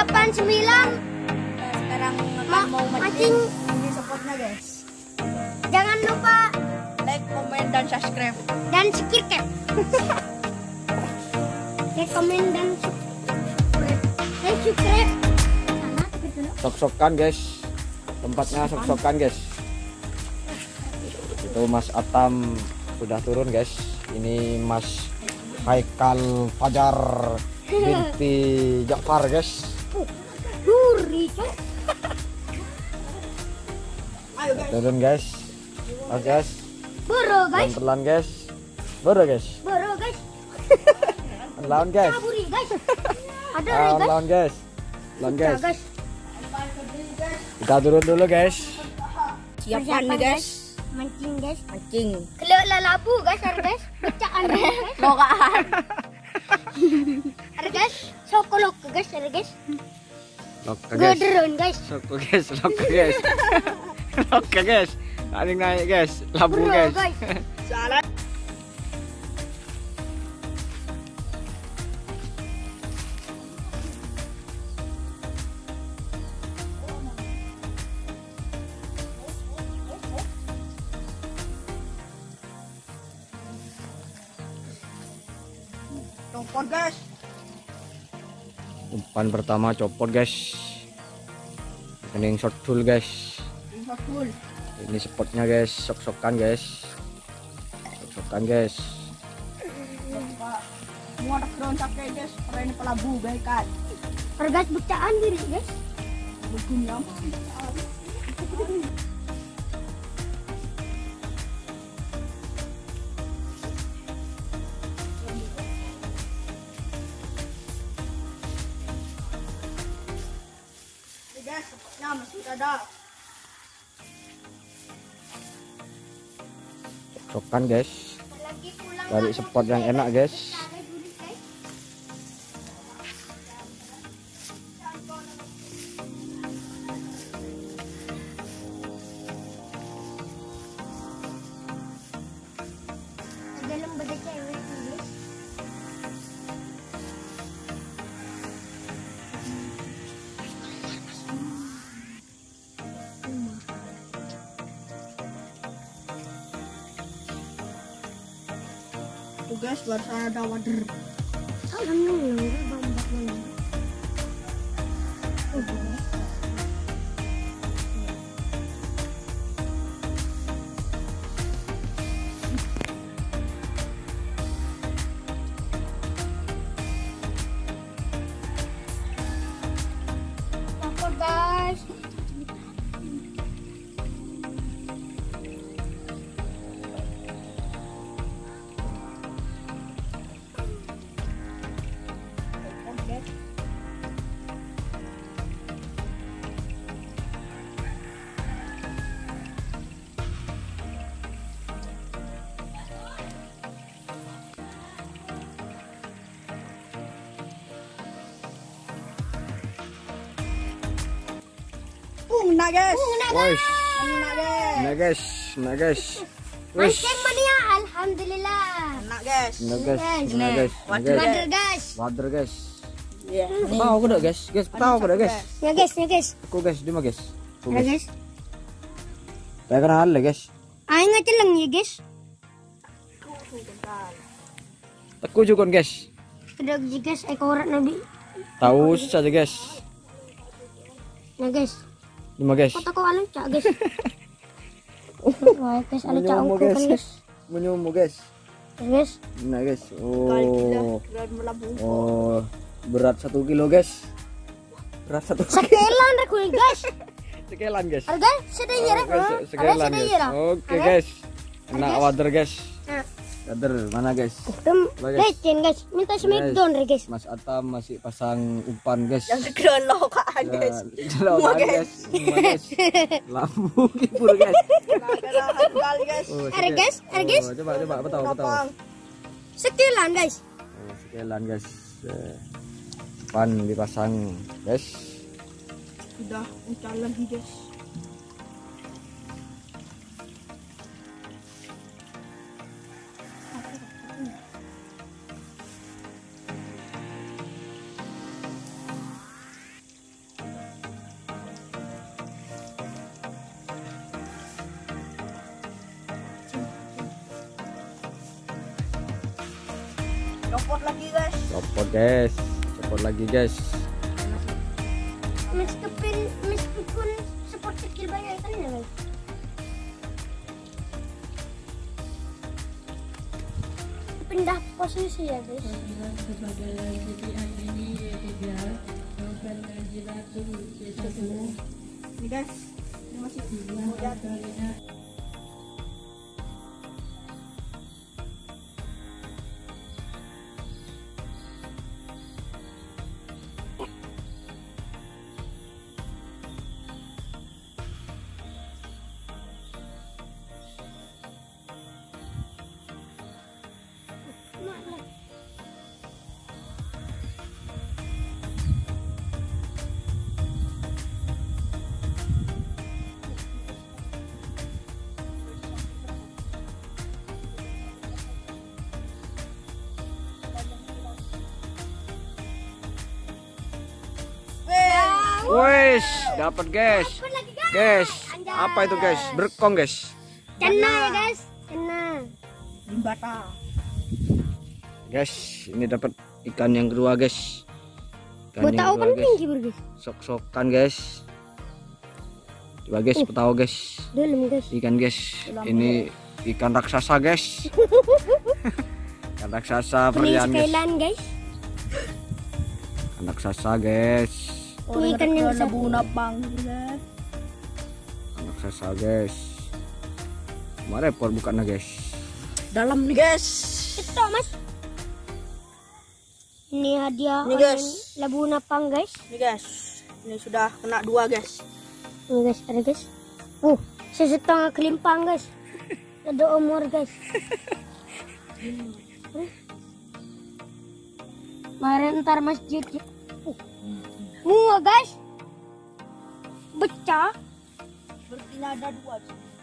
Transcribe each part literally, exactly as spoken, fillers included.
delapan sembilan. Nah, sekarang Ma mau mancing. Ini supportnya guys. Jangan lupa Like, comment, dan subscribe. dan subscribe. Like, comment dan subscribe. Dan subscribe. Sana gitu loh. Sok-sokan guys, tempatnya sok-sokan guys. Itu Mas Atam sudah turun guys. Ini Mas Haikal Fajar binti Jafar guys. Duri, Cok. Ayo guys. Turun guys. Mas guys. Boro, guys. Pelan-pelan guys. Boro guys. Boro, guys. Lawan guys. Kaburi, guys. Ada Lawan guys. lawan guys. Lawan guys. Guys. Kita turun dulu guys. Siapkan nih guys. Mancing, guys. Mancing. Kalau lalabu, guys, ada guys. Bacaan, guys. Lokaan. Ada guys. Sokolok, guys, ada guys. Loka guys. Goderon, guys. Loka guys. Loka guys. Loka guys. Naik naik guys. Labu Bro, guys. guys. Salah. Copot guys. Umpan pertama copot guys. Kening short full guys. Bisa full. Ini spotnya guys, sok-sokan guys. Sok-sokan guys. Mau ada kerontak guys. Karena ini pelabu baik kan. Ada guys, bacaan diri, guys. Berguna. Guys, sepatnya masih ada. Sok-sokan guys. Lagi pulang. Cari spot yang enak guys. Dalam beda cewek, guys. Tuh guys, baru saya ada wader. Alhamdulillah, bambak mana. Apa guys? Pung na guys. Woi, Pung na guys. nah guys, nah guys. Wis, Mancing mania, alhamdulillah. Nah guys. nah guys, nah guys, nah Wader. guys. Wader guys. Wader guys. Iya. Tahu aku dah guys, guys, tahu aku dah guys. Ya guys, ya guys. Aku guys, di mana guys? Aku Ya guys. guys. Saya kenal lah guys. Ayo ngaceleng ya guys. Aku juga guys. Kedok ya guys, ekorat nabi. Tahu saja guys. Ya guys. Di mana guys? Kota ko alam cak guys. Wah guys, ada cak Menyumu ko kan guys. guys. Menyumu guys. Ya guys. Nah guys. Kali kita Oh. dan melabu. Oh, berat satu kilo guys. Berat satu kilo. Sekelan rek kuy guys. Sekelan guys. Harga sedaya rek. Oh, guys, Harga sekelan sedaya guys. rek. Oke guys. Enak guys. water guys. Nah, Water mana guys? Dem, Bagus. lecen guys. Minta smackdown rek guys. Mas Atam masih pasang umpan guys. Yang sekeran lokaan guys. Jalan guys. Semua guys. Lambung kipur guys. Kagarahan kali guys. Oh, Ada seke- guys, ada guys. Oh, coba coba betul betul. Kapang. Sekelan guys. Oh, sekelan guys. Eh, Umpan dipasang guys. Sudah ucal lagi guys. Copot lagi guys. Copot guys. Copot lagi guys. Meskipun meskipun support kecil banyak kan ya guys. Pindah posisi ya guys. Ini guys. Ini masih mau jatuh. Wes, dapat guys. Apa lagi guys? Guys, Anjay. apa itu guys? Berkong guys. Cana ya guys. Cana. Limbata. Guys, ini dapat ikan yang kedua guys. Ikan Buat yang tahu kedua, kan guys. tinggi bro guys. Sok-sokan guys. Coba guys, Uh. petahu guys. Dalam guys. Ikan guys. Ini ikan raksasa guys. Ikan raksasa Ini varian guys. sekailan guys. Ikan raksasa guys. Ini ikan yang besar. Buna bang guys. Ikan raksasa guys. Mana repot bukannya guys. Dalam nih guys. Itu mas. Ini hadiah Ini, oleh guys. Labu Napang guys. Ini guys. Ini sudah kena dua guys. Ini guys ada guys. Uh, sesetengah kelimpang guys. Ada umur guys. Mari ntar masjid. Uh, mua guys. Pecah. Sepertinya ada dua.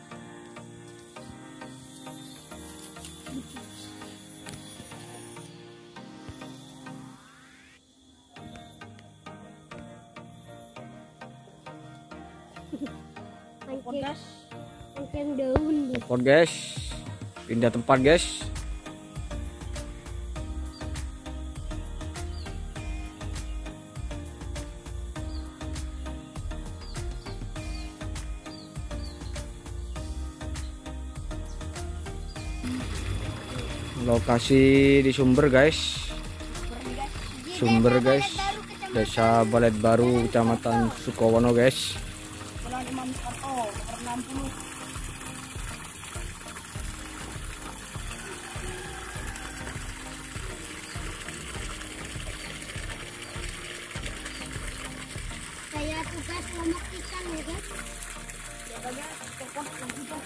Copot Mancing, guys. mancing daun. Repot guys. Pindah tempat guys. Lokasi di Sumber guys. Sumber guys. Desa Balet Baru, Kecamatan Sukowono guys. Jalan Imam Soekarno nomor enam puluh. Saya tugas lomak ikan ya guys. Coba guys, copot lagi guys.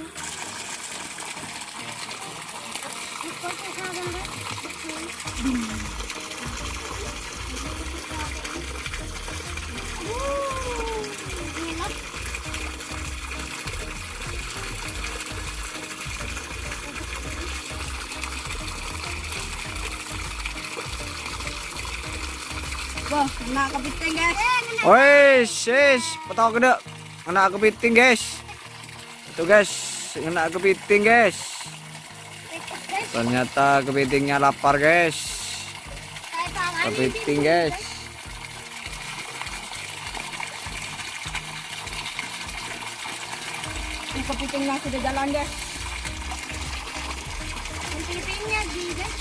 Ikut usaha guys. Uh, ngelap. Wah, kena kepiting guys. Wes, wes, petahu kena kena kepiting guys. Itu guys, kena kepiting guys. Ikut guys. Ternyata kepitingnya lapar guys. Saya tangan Kepiting guys. Ini kepitingnya sudah jalan guys. kepitingnya di guys.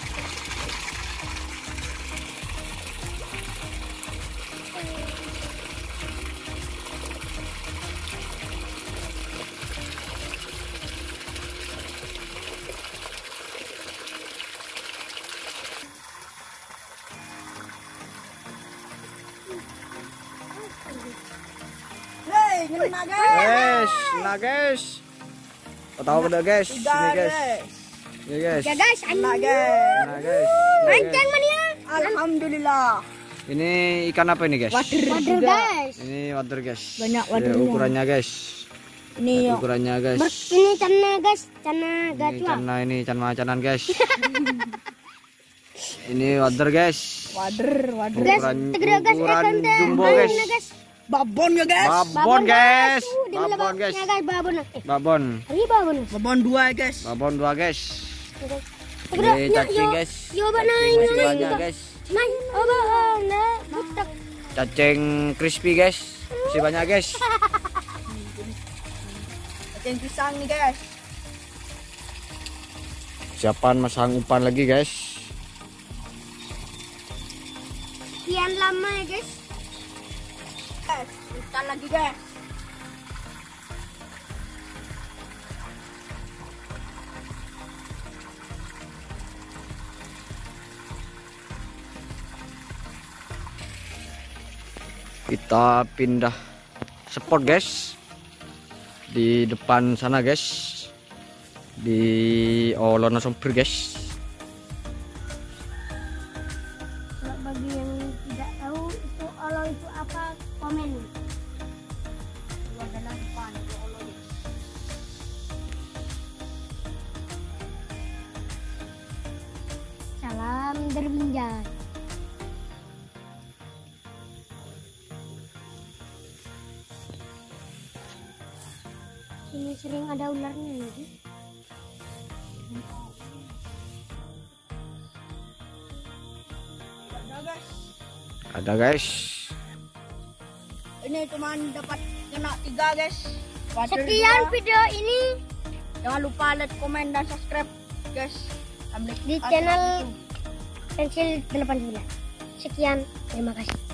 Hei, kena guys. Guys, nah guys. Petahu kena guys. Tiga Sini guys. guys. Ini guys. Ya guys, Kena anjing. guys. Nah guys. Mancing mania. Alhamdulillah. Ini ikan apa ini guys? Wader Waduh juga. guys. Ini water guys. Banyak Ya, wadernya. ukurannya guys. Ini yuk. Ukurannya guys. Ber ini cana guys, cana Ini gacua. cana ini can macanan guys. Ini water guys. Wader, wader. Guys, Ukuran tegera guys, ukuran ikan teh. jumbo Main guys. na, guys. Babon ya guys. Babon guys. Uh, di Babon labaknya, guys. guys, babon. Eh, Babon. ini babon. Babon dua guys. Babon dua guys. Guys, Ini cacing guys. Coba Cacing naik, masih naik. banyak guys. Naik. Coba, nah, butek. Cacing crispy guys. Masih banyak guys. Cacing pisang nih guys. Siapaan masang umpan lagi guys. Sekian lama ya guys. Guys, ikan lagi guys. Kita pindah spot guys. Di depan sana guys. Di Olono Sompir guys. Kalau bagi yang tidak tahu itu olo itu apa, komen. Itu adalah umpan itu olo guys. Salam berbinjai. Ini sering ada ularnya lagi. Ada guys. Ada guys. Ini cuma dapat kena tiga guys. Wader Sekian dua. video ini Jangan lupa like, komen, dan subscribe guys. Ambil di asal channel itu. Pensil delapan puluh sembilan. Sekian, terima kasih.